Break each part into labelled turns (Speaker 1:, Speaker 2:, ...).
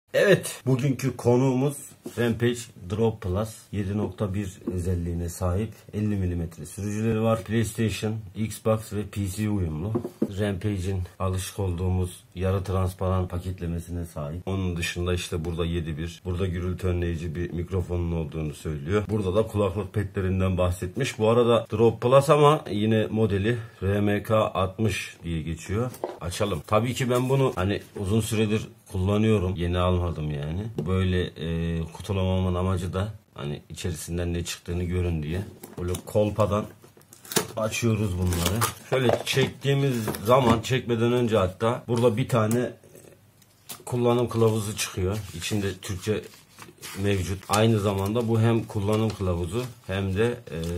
Speaker 1: Evet, bugünkü konuğumuz Rampage Drop Plus 7.1 özelliğine sahip 50 mm sürücüleri var. PlayStation, Xbox ve PC uyumlu. Rampage'in alışık olduğumuz yarı transparan paketlemesine sahip. Onun dışında işte burada 7.1, burada gürültü önleyici bir mikrofonun olduğunu söylüyor. Burada da kulaklık petlerinden bahsetmiş. Bu arada Drop Plus ama yine modeli RMK60 diye geçiyor. Açalım. Tabii ki ben bunu hani uzun süredir kullanıyorum. Yeni almadım yani. Böyle kutulamamın amacı da hani içerisinden ne çıktığını görün diye. Böyle kolpadan açıyoruz bunları. Şöyle çektiğimiz zaman, çekmeden önce hatta burada bir tane kullanım kılavuzu çıkıyor. İçinde Türkçe mevcut. Aynı zamanda bu hem kullanım kılavuzu hem de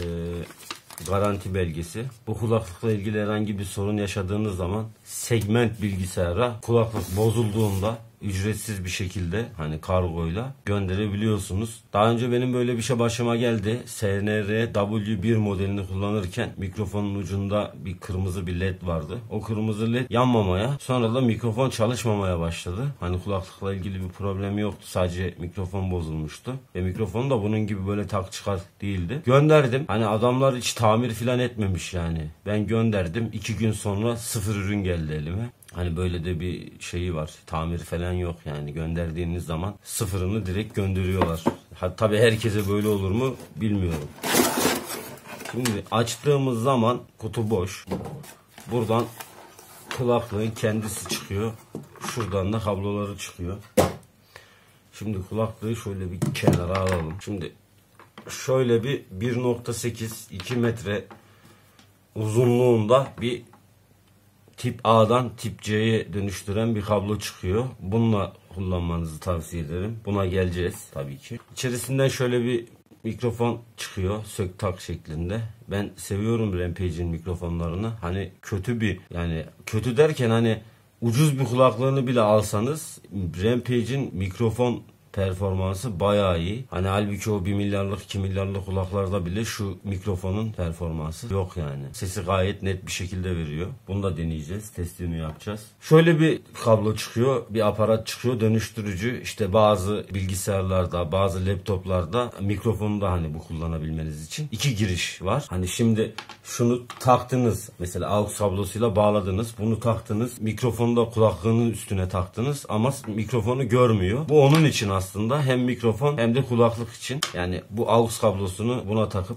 Speaker 1: garanti belgesi. Bu kulaklıkla ilgili herhangi bir sorun yaşadığınız zaman segment bilgisayara kulaklık bozulduğunda ücretsiz bir şekilde hani kargoyla gönderebiliyorsunuz. Daha önce benim böyle bir şey başıma geldi. SNR-W1 modelini kullanırken mikrofonun ucunda bir kırmızı bir led vardı. O kırmızı led yanmamaya, sonra da mikrofon çalışmamaya başladı. Hani kulaklıkla ilgili bir problem yoktu. Sadece mikrofon bozulmuştu. Ve mikrofon da bunun gibi böyle tak çıkar değildi. Gönderdim. Hani adamlar hiç tamir falan etmemiş yani. Ben gönderdim. 2 gün sonra sıfır ürün geldi elime. Hani böyle de bir şeyi var. Tamir falan yok yani. Gönderdiğiniz zaman sıfırını direkt gönderiyorlar. Tabii herkese böyle olur mu bilmiyorum. Şimdi açtığımız zaman kutu boş. Buradan kulaklığın kendisi çıkıyor. Şuradan da kabloları çıkıyor. Şimdi kulaklığı şöyle bir kenara alalım. Şimdi şöyle bir 1.8 2 metre uzunluğunda bir tip A'dan tip C'ye dönüştüren bir kablo çıkıyor. Bununla kullanmanızı tavsiye ederim. Buna geleceğiz tabii ki. İçerisinden şöyle bir mikrofon çıkıyor. Sök tak şeklinde. Ben seviyorum Rampage'in mikrofonlarını. Hani yani kötü derken hani ucuz bir kulaklığını bile alsanız Rampage'in mikrofon performansı bayağı iyi. Hani halbuki o 1 milyarlık 2 milyarlık kulaklarda bile şu mikrofonun performansı yok yani. Sesi gayet net bir şekilde veriyor. Bunu da deneyeceğiz. Testini yapacağız. Şöyle bir kablo çıkıyor. Bir aparat çıkıyor. Dönüştürücü. İşte bazı bilgisayarlarda, bazı laptoplarda mikrofonu da hani bu kullanabilmeniz için 2 giriş var. Hani şimdi şunu taktınız. Mesela AUX kablosuyla bağladınız. Bunu taktınız. Mikrofonu da kulaklığının üstüne taktınız. Ama mikrofonu görmüyor. Bu onun için aslında hem mikrofon hem de kulaklık için. Yani bu AUX kablosunu buna takıp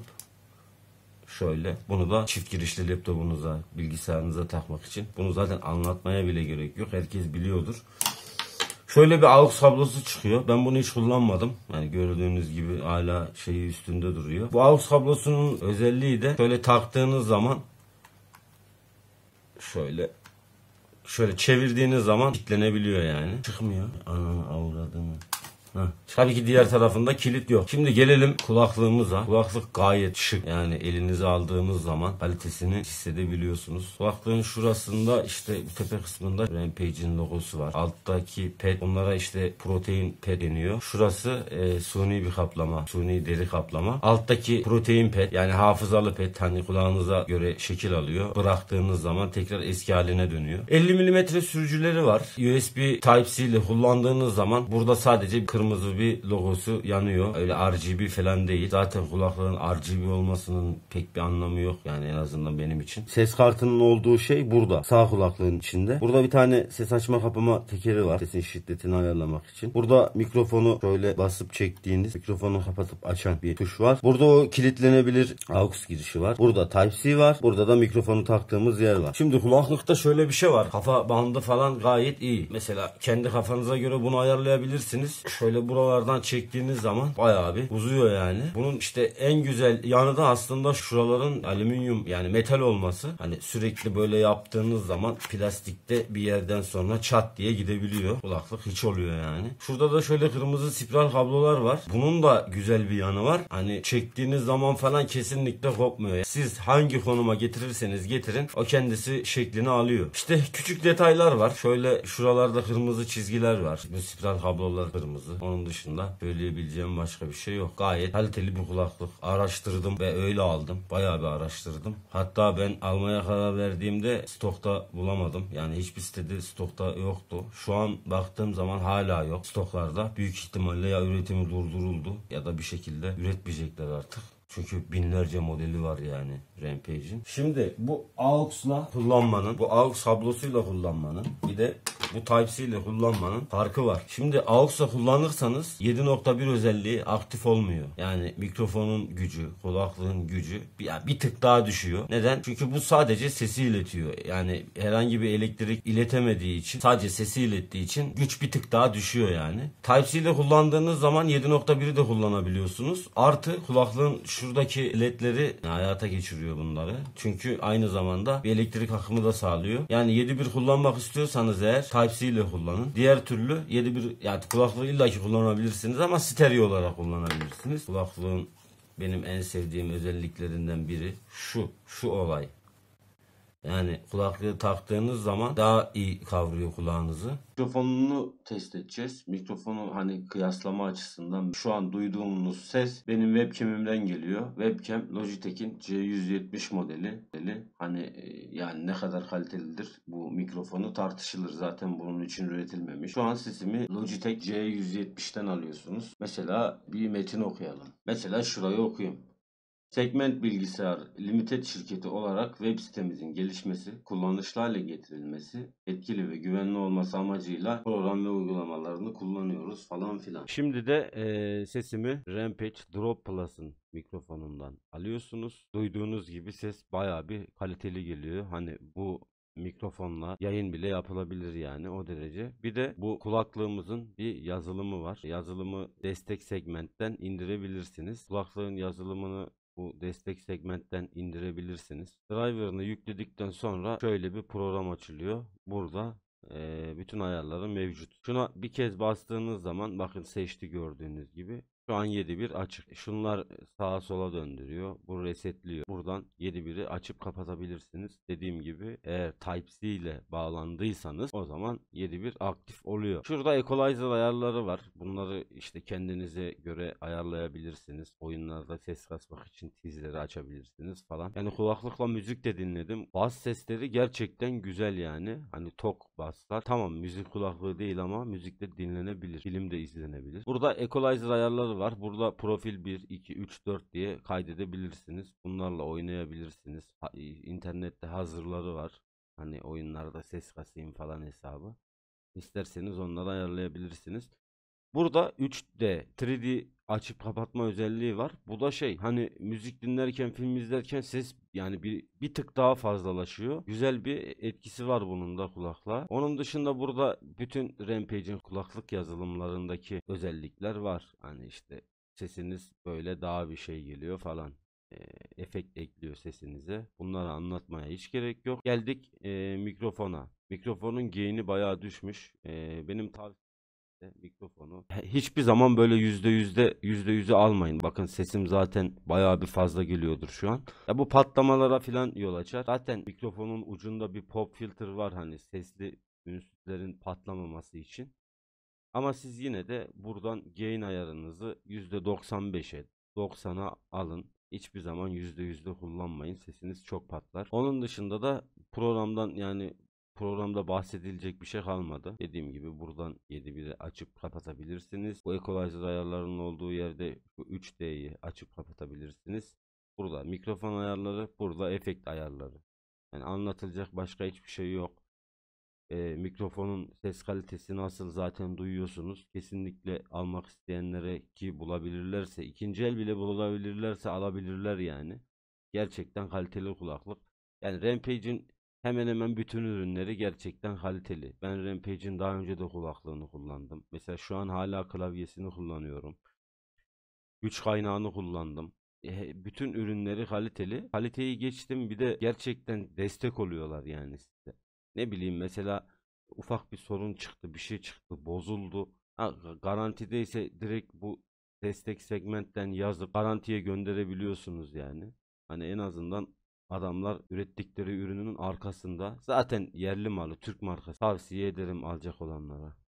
Speaker 1: şöyle bunu da çift girişli laptopunuza, bilgisayarınıza takmak için. Bunu zaten anlatmaya bile gerek yok. Herkes biliyordur. Şöyle bir AUX kablosu çıkıyor. Ben bunu hiç kullanmadım. Yani gördüğünüz gibi hala şeyi üstünde duruyor. Bu AUX kablosunun özelliği de şöyle taktığınız zaman şöyle çevirdiğiniz zaman kilitlenebiliyor yani. Çıkmıyor. Ananı avradını. Tabii ki diğer tarafında kilit yok. Şimdi gelelim kulaklığımıza. Kulaklık gayet şık. Yani elinize aldığınız zaman kalitesini hissedebiliyorsunuz. Kulaklığın şurasında işte tepe kısmında Rampage'in logosu var. Alttaki pet, onlara işte protein pet deniyor. Şurası suni bir kaplama. Suni deri kaplama. Alttaki protein pet yani hafızalı pet, hani kulağınıza göre şekil alıyor. Bıraktığınız zaman tekrar eski haline dönüyor. 50 mm sürücüleri var. USB Type-C ile kullandığınız zaman burada sadece kırmızı bir logosu yanıyor. Öyle RGB falan değil. Zaten kulaklığın RGB olmasının pek bir anlamı yok yani, en azından benim için. Ses kartının olduğu şey burada. Sağ kulaklığın içinde. Burada bir tane ses açma kapama tekeri var. Sesin şiddetini ayarlamak için. Burada mikrofonu şöyle basıp çektiğiniz, mikrofonu kapatıp açan bir tuş var. Burada o kilitlenebilir AUX girişi var. Burada Type-C var. Burada da mikrofonu taktığımız yer var. Şimdi kulaklıkta şöyle bir şey var. Kafa bandı falan gayet iyi. Mesela kendi kafanıza göre bunu ayarlayabilirsiniz. Şöyle buralardan çektiğiniz zaman bayağı bir uzuyor yani. Bunun işte en güzel yanı da aslında şuraların alüminyum yani metal olması. Hani sürekli böyle yaptığınız zaman plastikte bir yerden sonra çat diye gidebiliyor. Kulaklık hiç oluyor yani. Şurada da şöyle kırmızı spiral kablolar var. Bunun da güzel bir yanı var. Hani çektiğiniz zaman falan kesinlikle kopmuyor. Siz hangi konuma getirirseniz getirin o kendisi şeklini alıyor. İşte küçük detaylar var. Şöyle şuralarda kırmızı çizgiler var. Bu spiral kablolar kırmızı. Onun dışında söyleyebileceğim başka bir şey yok. Gayet kaliteli bir kulaklık. Araştırdım ve öyle aldım. Bayağı bir araştırdım. Hatta ben almaya karar verdiğimde stokta bulamadım. Yani hiçbir sitede stokta yoktu. Şu an baktığım zaman hala yok stoklarda. Büyük ihtimalle ya üretimi durduruldu ya da bir şekilde üretmeyecekler artık. Çünkü binlerce modeli var yani Rampage'in. Şimdi bu AUX'la kullanmanın, bu AUX kablosuyla kullanmanın, bir de bu Type-C ile kullanmanın farkı var. Şimdi AUX'la kullanırsanız 7.1 özelliği aktif olmuyor. Yani mikrofonun gücü, kulaklığın gücü bir tık daha düşüyor. Neden? Çünkü bu sadece sesi iletiyor. Yani herhangi bir elektrik iletemediği için, sadece sesi ilettiği için güç bir tık daha düşüyor yani. Type-C ile kullandığınız zaman 7.1'i de kullanabiliyorsunuz. Artı kulaklığın şuradaki ledleri hayata geçiriyor bunları. Çünkü aynı zamanda bir elektrik akımı da sağlıyor. Yani 7.1 kullanmak istiyorsanız eğer Type-C ile kullanın. Diğer türlü 7.1 yani kulaklığı illaki kullanabilirsiniz ama stereo olarak kullanabilirsiniz. Kulaklığın benim en sevdiğim özelliklerinden biri şu olay. Yani kulaklığı taktığınız zaman daha iyi kavruyor kulağınızı. Mikrofonunu test edeceğiz. Mikrofonu hani kıyaslama açısından şu an duyduğunuz ses benim webcam'imden geliyor. Webcam Logitech'in C170 modeli. Hani yani ne kadar kalitelidir bu mikrofonu tartışılır. Zaten bunun için üretilmemiş. Şu an sesimi Logitech C170'ten alıyorsunuz. Mesela bir metin okuyalım. Mesela şurayı okuyayım. Segment Bilgisayar Limited şirketi olarak web sitemizin gelişmesi, kullanışlı hale getirilmesi, etkili ve güvenli olması amacıyla program ve uygulamalarını kullanıyoruz falan filan. Şimdi de sesimi Rampage Drop Plus'ın mikrofonundan alıyorsunuz. Duyduğunuz gibi ses bayağı bir kaliteli geliyor. Hani bu mikrofonla yayın bile yapılabilir yani o derece. Bir de bu kulaklığımızın bir yazılımı var. Yazılımı destek segmentten indirebilirsiniz. Kulaklığın yazılımını bu destek segmentten indirebilirsiniz. Driver'ını yükledikten sonra şöyle bir program açılıyor. Burada bütün ayarları mevcut. Şuna bir kez bastığınız zaman bakın seçti gördüğünüz gibi. Şu an 7.1 açık. Şunlar sağa sola döndürüyor. Bu resetliyor. Buradan 7.1'i açıp kapatabilirsiniz. Dediğim gibi eğer Type-C ile bağlandıysanız o zaman 7.1 aktif oluyor. Şurada equalizer ayarları var. Bunları işte kendinize göre ayarlayabilirsiniz. Oyunlarda ses kasmak için tizleri açabilirsiniz falan. Yani kulaklıkla müzik de dinledim. Bas sesleri gerçekten güzel yani. Hani tok baslar. Tamam müzik kulaklığı değil ama müzikte dinlenebilir. Film de izlenebilir. Burada equalizer ayarları var. Burada profil 1, 2, 3, 4 diye kaydedebilirsiniz. Bunlarla oynayabilirsiniz. İnternette hazırları var. Hani oyunlarda ses kasayım falan hesabı. İsterseniz onları ayarlayabilirsiniz. Burada 3D, 3D açıp kapatma özelliği var. Bu da hani müzik dinlerken, film izlerken ses yani bir tık daha fazlalaşıyor. Güzel bir etkisi var bunun da kulaklığa. Onun dışında burada bütün Rampage'in kulaklık yazılımlarındaki özellikler var. Hani işte sesiniz böyle daha bir geliyor falan. Efekt ekliyor sesinize. Bunları anlatmaya hiç gerek yok. Geldik mikrofona. Mikrofonun gain'i bayağı düşmüş. Benim tavsiyem mikrofonu hiçbir zaman böyle yüzde yüze almayın. Bakın sesim zaten bayağı bir fazla geliyordur şu an. Ya bu patlamalara falan yol açar. Zaten mikrofonun ucunda bir pop filter var hani sesli ünsüzlerin patlamaması için. Ama siz yine de buradan gain ayarınızı %95'e 90'a alın. Hiçbir zaman %100'de kullanmayın. Sesiniz çok patlar. Onun dışında da programdan yani programda bahsedilecek bir şey kalmadı. Dediğim gibi buradan 7.1'i açıp kapatabilirsiniz. Bu equalizer ayarlarının olduğu yerde bu 3D'yi açıp kapatabilirsiniz. Burada mikrofon ayarları, burada efekt ayarları. Yani anlatılacak başka hiçbir şey yok. Mikrofonun ses kalitesi nasıl zaten duyuyorsunuz. Kesinlikle almak isteyenlere ki bulabilirlerse, ikinci el bile bulabilirlerse alabilirler yani. Gerçekten kaliteli kulaklık. Yani Rampage'in hemen hemen bütün ürünleri gerçekten kaliteli. Ben Rampage'in daha önce de kulaklığını kullandım. Mesela şu an hala klavyesini kullanıyorum. Güç kaynağını kullandım. Bütün ürünleri kaliteli. Kaliteyi geçtim bir de gerçekten destek oluyorlar yani size. Ne bileyim mesela ufak bir sorun çıktı, bir şey çıktı, bozuldu. Garantideyse direkt bu destek segmentten yazıp garantiye gönderebiliyorsunuz yani. Hani en azından adamlar ürettikleri ürünün arkasında. Zaten yerli malı, Türk markası. Tavsiye ederim alacak olanlara.